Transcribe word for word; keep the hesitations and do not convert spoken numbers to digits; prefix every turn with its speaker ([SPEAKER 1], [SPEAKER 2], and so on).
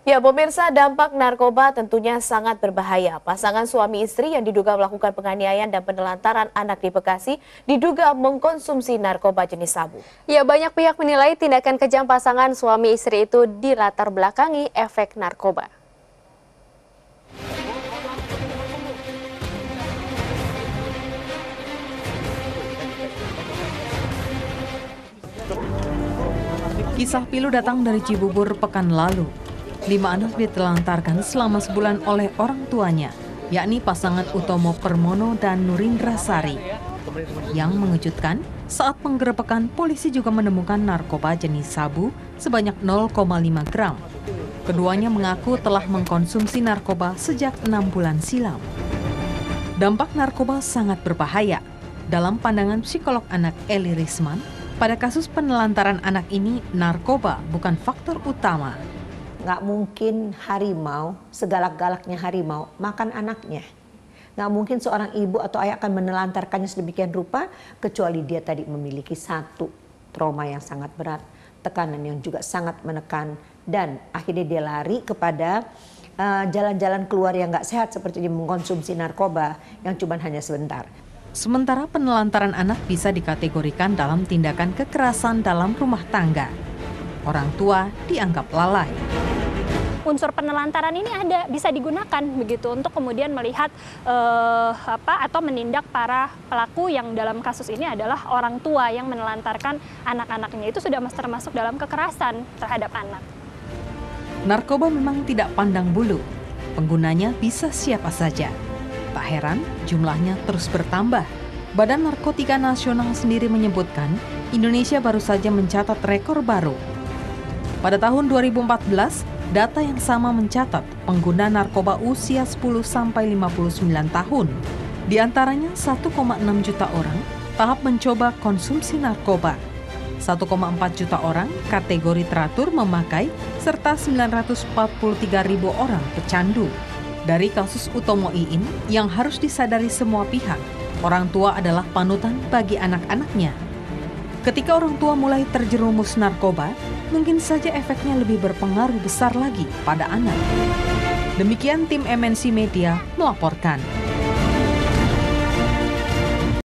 [SPEAKER 1] Ya, pemirsa, dampak narkoba tentunya sangat berbahaya. Pasangan suami istri yang diduga melakukan penganiayaan dan penelantaran anak di Bekasi diduga mengkonsumsi narkoba jenis sabu.
[SPEAKER 2] Ya, banyak pihak menilai tindakan kejam pasangan suami istri itu dilatar belakangi efek narkoba.
[SPEAKER 3] Kisah pilu datang dari Cibubur pekan lalu. Lima anak ditelantarkan selama sebulan oleh orang tuanya, yakni pasangan Utomo Permono dan Nurindra Sari. Yang mengejutkan, saat penggerebekan polisi juga menemukan narkoba jenis sabu sebanyak nol koma lima gram. Keduanya mengaku telah mengkonsumsi narkoba sejak enam bulan silam. Dampak narkoba sangat berbahaya. Dalam pandangan psikolog anak Eli Risman, pada kasus penelantaran anak ini, narkoba bukan faktor utama.
[SPEAKER 4] Nggak mungkin harimau, segalak-galaknya harimau, makan anaknya. Nggak mungkin seorang ibu atau ayah akan menelantarkannya sedemikian rupa, kecuali dia tadi memiliki satu trauma yang sangat berat, tekanan yang juga sangat menekan, dan akhirnya dia lari kepada jalan-jalan uh, keluar yang nggak sehat, seperti dia mengkonsumsi narkoba yang cuma hanya sebentar.
[SPEAKER 3] Sementara penelantaran anak bisa dikategorikan dalam tindakan kekerasan dalam rumah tangga. Orang tua dianggap lalai.
[SPEAKER 5] Unsur penelantaran ini ada bisa digunakan begitu untuk kemudian melihat eh, apa atau menindak para pelaku yang dalam kasus ini adalah orang tua yang menelantarkan anak-anaknya. Itu sudah termasuk dalam kekerasan terhadap anak.
[SPEAKER 3] Narkoba memang tidak pandang bulu. Penggunanya bisa siapa saja. Tak heran jumlahnya terus bertambah. Badan Narkotika Nasional sendiri menyebutkan Indonesia baru saja mencatat rekor baru. Pada tahun dua ribu empat belas, data yang sama mencatat pengguna narkoba usia sepuluh sampai lima puluh sembilan tahun. Di antaranya satu koma enam juta orang tahap mencoba konsumsi narkoba. satu koma empat juta orang kategori teratur memakai, serta sembilan ratus empat puluh tiga ribu orang pecandu. Dari kasus Utomo Iin yang harus disadari semua pihak, orang tua adalah panutan bagi anak-anaknya. Ketika orang tua mulai terjerumus narkoba, mungkin saja efeknya lebih berpengaruh besar lagi pada anak. Demikian tim M N C Media melaporkan.